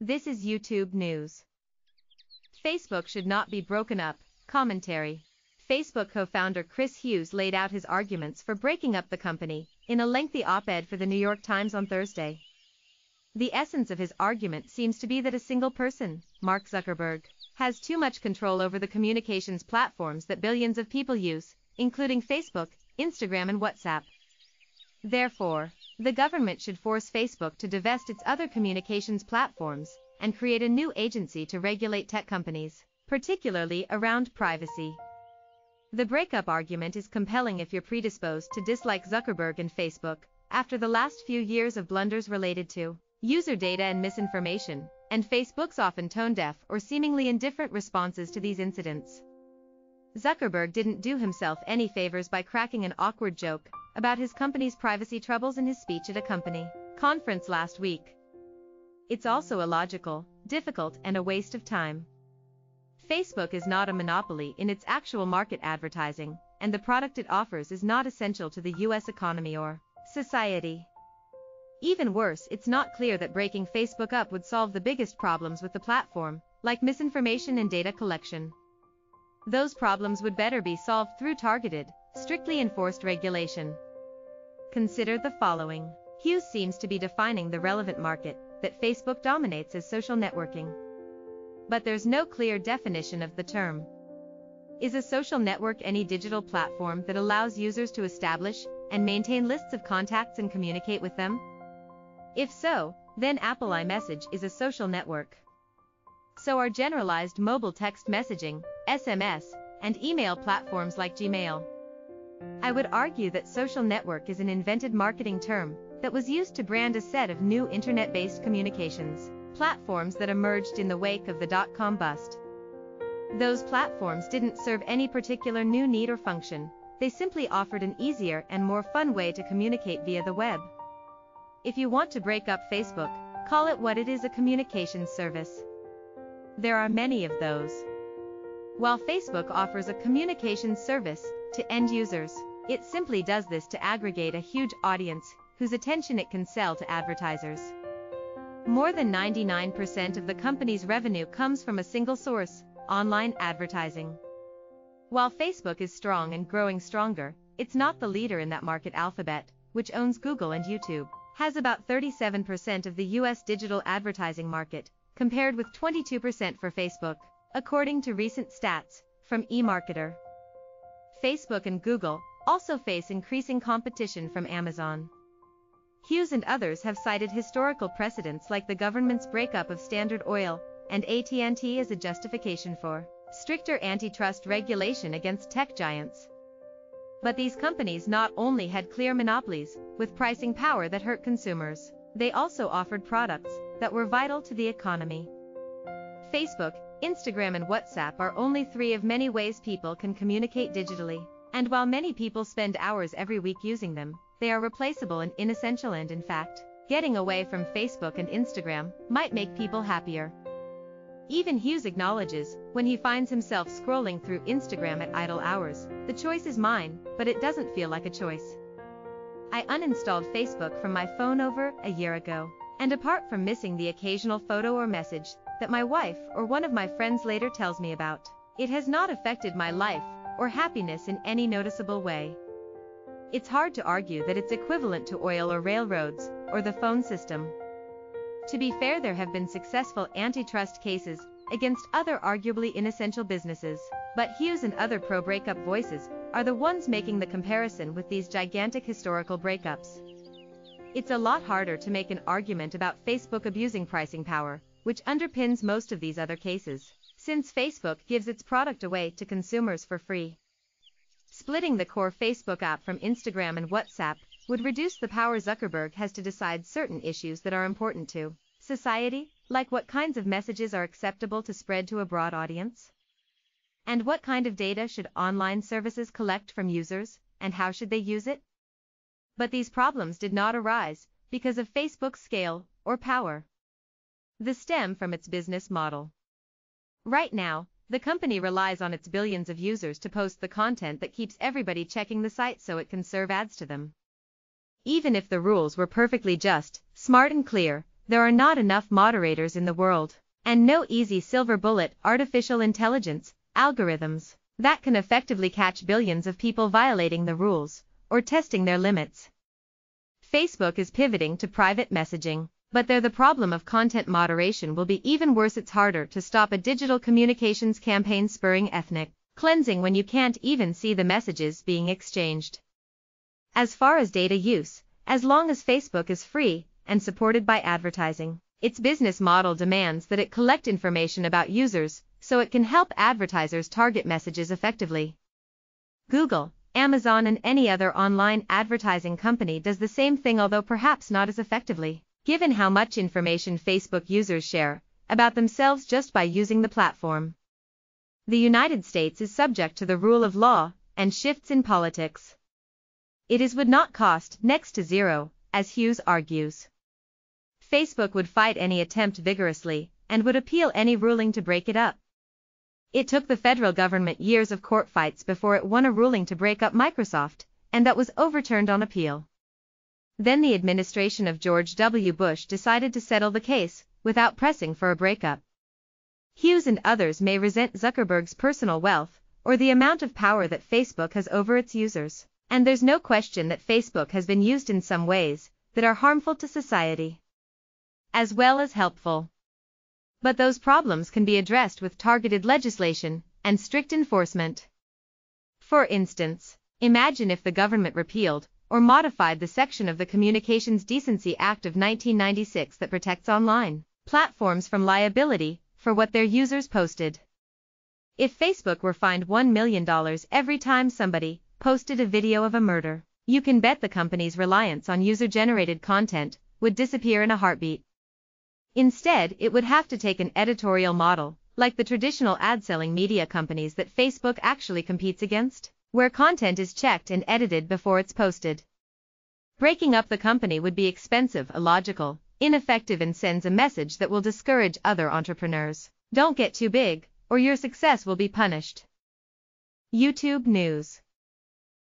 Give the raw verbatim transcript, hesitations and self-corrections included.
This is YouTube News. Facebook should not be broken up. Commentary. Facebook co-founder Chris Hughes laid out his arguments for breaking up the company in a lengthy op-ed for the New York Times on Thursday. The essence of his argument seems to be that a single person, Mark Zuckerberg, has too much control over the communications platforms that billions of people use, including Facebook, Instagram, and WhatsApp. Therefore, the government should force Facebook to divest its other communications platforms and create a new agency to regulate tech companies, particularly around privacy. The breakup argument is compelling if you're predisposed to dislike Zuckerberg and Facebook after the last few years of blunders related to user data and misinformation, and Facebook's often tone-deaf or seemingly indifferent responses to these incidents. Zuckerberg didn't do himself any favors by cracking an awkward joke about his company's privacy troubles in his speech at a company conference last week. It's also illogical, difficult, and a waste of time. Facebook is not a monopoly in its actual market advertising, and the product it offers is not essential to the U S economy or society. Even worse, it's not clear that breaking Facebook up would solve the biggest problems with the platform, like misinformation and data collection. Those problems would better be solved through targeted, strictly enforced regulation. Consider the following. Hughes seems to be defining the relevant market that Facebook dominates as social networking. But there's no clear definition of the term. Is a social network any digital platform that allows users to establish and maintain lists of contacts and communicate with them? If so, then Apple iMessage is a social network. So are generalized mobile text messaging, S M S, and email platforms like Gmail. I would argue that social network is an invented marketing term that was used to brand a set of new internet-based communications platforms that emerged in the wake of the dot-com bust. Those platforms didn't serve any particular new need or function, they simply offered an easier and more fun way to communicate via the web. If you want to break up Facebook, call it what it is, a communications service. There are many of those. While Facebook offers a communications service to end users, it simply does this to aggregate a huge audience whose attention it can sell to advertisers. More than ninety-nine percent of the company's revenue comes from a single source, online advertising. While Facebook is strong and growing stronger, it's not the leader in that market. Alphabet, which owns Google and YouTube, has about thirty-seven percent of the U S digital advertising market, compared with twenty-two percent for Facebook, according to recent stats from eMarketer. Facebook and Google also face increasing competition from Amazon. Hughes and others have cited historical precedents like the government's breakup of Standard Oil and A T and T as a justification for stricter antitrust regulation against tech giants. But these companies not only had clear monopolies with pricing power that hurt consumers, they also offered products that were vital to the economy. Facebook, Instagram, and WhatsApp are only three of many ways people can communicate digitally, and while many people spend hours every week using them, they are replaceable and inessential, and in fact, getting away from Facebook and Instagram might make people happier. Even Hughes acknowledges, when he finds himself scrolling through Instagram at idle hours, the choice is mine, but it doesn't feel like a choice. I uninstalled Facebook from my phone over a year ago, and apart from missing the occasional photo or message that my wife or one of my friends later tells me about, it has not affected my life or happiness in any noticeable way. It's hard to argue that it's equivalent to oil or railroads, or the phone system. To be fair, there have been successful antitrust cases against other arguably inessential businesses, but Hughes and other pro-breakup voices are the ones making the comparison with these gigantic historical breakups. It's a lot harder to make an argument about Facebook abusing pricing power, which underpins most of these other cases, since Facebook gives its product away to consumers for free. Splitting the core Facebook app from Instagram and WhatsApp would reduce the power Zuckerberg has to decide certain issues that are important to society, like what kinds of messages are acceptable to spread to a broad audience, and what kind of data should online services collect from users, and how should they use it. But these problems did not arise because of Facebook's scale or power. They stem from its business model. Right now, the company relies on its billions of users to post the content that keeps everybody checking the site so it can serve ads to them. Even if the rules were perfectly just, smart, and clear, There are not enough moderators in the world, and no easy silver bullet artificial intelligence algorithms that can effectively catch billions of people violating the rules or testing their limits. Facebook is pivoting to private messaging, but there the problem of content moderation will be even worse. It's harder to stop a digital communications campaign spurring ethnic cleansing when you can't even see the messages being exchanged. As far as data use, as long as Facebook is free and supported by advertising, its business model demands that it collect information about users so it can help advertisers target messages effectively. Google, Amazon, and any other online advertising company does the same thing, although perhaps not as effectively, given how much information Facebook users share about themselves just by using the platform. The United States is subject to the rule of law and shifts in politics. It is would not cost next to zero, as Hughes argues. Facebook would fight any attempt vigorously and would appeal any ruling to break it up. It took the federal government years of court fights before it won a ruling to break up Microsoft, and that was overturned on appeal. Then the administration of George W. Bush decided to settle the case without pressing for a breakup. Hughes and others may resent Zuckerberg's personal wealth or the amount of power that Facebook has over its users, and there's no question that Facebook has been used in some ways that are harmful to society, as well as helpful. But those problems can be addressed with targeted legislation and strict enforcement. For instance, imagine if the government repealed or modified the section of the Communications Decency Act of nineteen ninety-six that protects online platforms from liability for what their users posted. If Facebook were fined one million dollars every time somebody posted a video of a murder, you can bet the company's reliance on user-generated content would disappear in a heartbeat. Instead, it would have to take an editorial model, like the traditional ad-selling media companies that Facebook actually competes against, where content is checked and edited before it's posted. Breaking up the company would be expensive, illogical, ineffective, and sends a message that will discourage other entrepreneurs. Don't get too big, or your success will be punished. YouTube News.